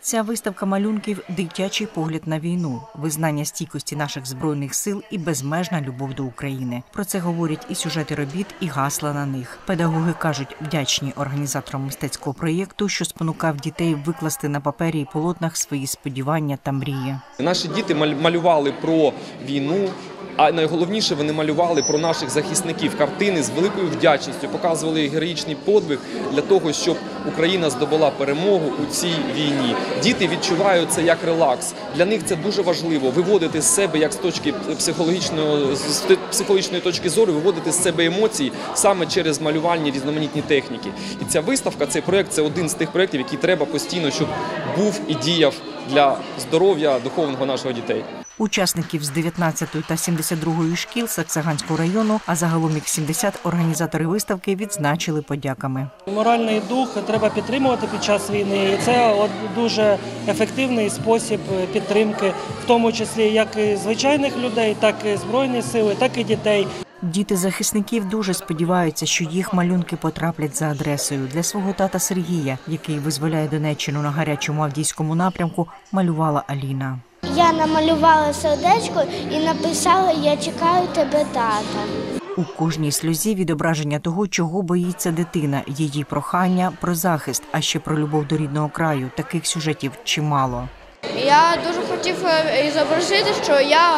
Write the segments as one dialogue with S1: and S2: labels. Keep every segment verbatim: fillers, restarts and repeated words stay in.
S1: Ця виставка малюнків – дитячий погляд на війну, визнання стійкості наших Збройних сил і безмежна любов до України. Про це говорять і сюжети робіт, і гасла на них. Педагоги кажуть, вдячні організаторам мистецького проєкту, що спонукав дітей викласти на папері і полотнах свої сподівання та мрії.
S2: Наші діти малювали про війну, а найголовніше, вони малювали про наших захисників картини з великою вдячністю, показували героїчний подвиг для того, щоб Україна здобула перемогу у цій війні. Діти відчувають це як релакс. Для них це дуже важливо – виводити з себе, як з точки психологічної, з психологічної точки зору, виводити з себе емоції саме через малювальні різноманітні техніки. І ця виставка, цей проєкт – це один з тих проєктів, який треба постійно, щоб був і діяв для здоров'я духовного наших дітей.
S1: Учасників з дев'ятнадцятої та сімдесят другої шкіл Саксаганського району, а загалом їх сімдесят, організатори виставки відзначили подяками.
S3: Моральний дух треба підтримувати під час війни, і це дуже ефективний спосіб підтримки, в тому числі як і звичайних людей, так і Збройні сили, так і дітей.
S1: Діти захисників дуже сподіваються, що їх малюнки потраплять за адресою. Для свого тата Сергія, який визволяє Донеччину на гарячому Авдіївському напрямку, малювала Аліна.
S4: Я намалювала сердечко і написала «Я чекаю тебе, тата».
S1: У кожній сльозі відображення того, чого боїться дитина, її прохання про захист, а ще про любов до рідного краю. Таких сюжетів чимало.
S5: Я дуже хотів зобразити, що я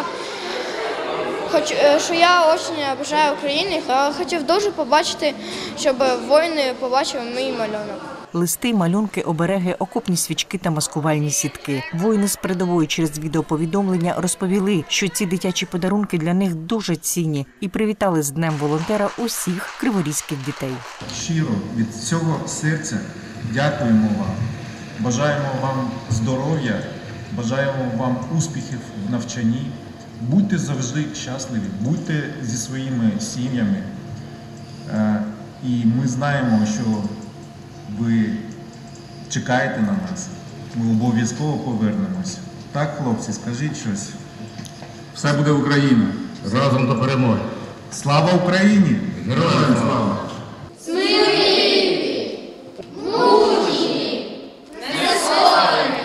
S5: Хоч, що я дуже бажаю Україні, я хотів дуже побачити, щоб воїни побачили мій малюнок.
S1: Листи, малюнки, обереги, окопні свічки та маскувальні сітки. Воїни з передової через відеоповідомлення розповіли, що ці дитячі подарунки для них дуже цінні і привітали з Днем волонтера усіх криворізьких дітей.
S6: Щиро від всього серця дякуємо вам, бажаємо вам здоров'я, бажаємо вам успіхів в навчанні. Будьте завжди щасливі, будьте зі своїми сім'ями. І ми знаємо, що ви чекаєте на нас. Ми обов'язково повернемося. Так, хлопці, скажіть щось. Все буде Україна.
S7: Разом до перемоги.
S6: Слава Україні!
S7: Героям слава!
S5: Сміливі, мужні, нескорені,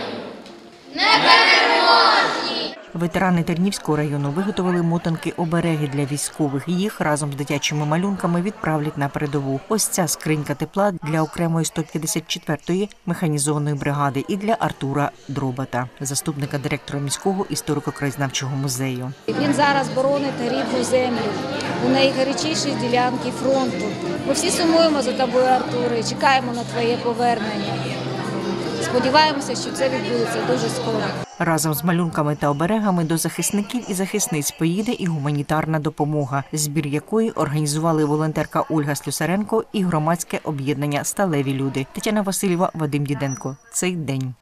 S5: непереможні.
S1: Ветерани Тернівського району виготовили мотанки-обереги для військових. Їх разом з дитячими малюнками відправлять на передову. Ось ця скринька тепла для окремої сто п'ятдесят четвертої механізованої бригади і для Артура Дробата, заступника директора міського історико-краєзнавчого музею.
S8: Він зараз боронить рідну землю, у найгарячіші ділянки фронту. Ми всі сумуємо за тобою, Артуре, і чекаємо на твоє повернення. Сподіваємося, що це відбудеться дуже скоро.
S1: Разом з малюнками та оберегами до захисників і захисниць поїде і гуманітарна допомога, збір якої організували волонтерка Ольга Слюсаренко і громадське об'єднання «Сталеві люди». Тетяна Васильєва, Вадим Діденко. Цей день.